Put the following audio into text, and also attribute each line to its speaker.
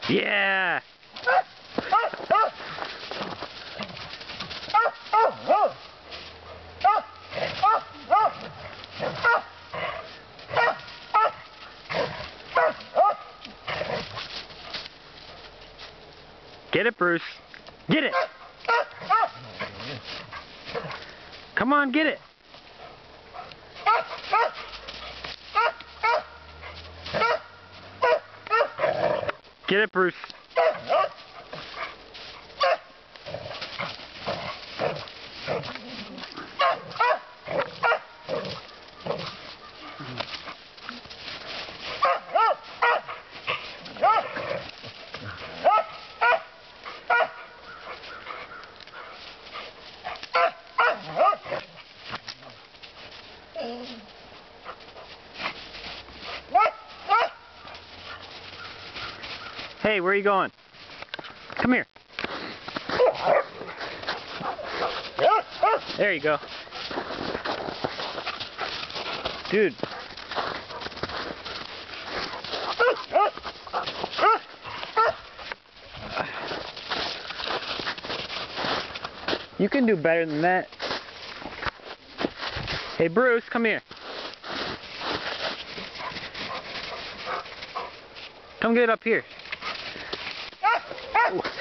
Speaker 1: Yeah! Get it, Bruce. Get it! Come on, get it! Get it, Bruce. Hey, where are you going? Come here. There you go. Dude. You can do better than that. Hey, Bruce, come here. Come get up here.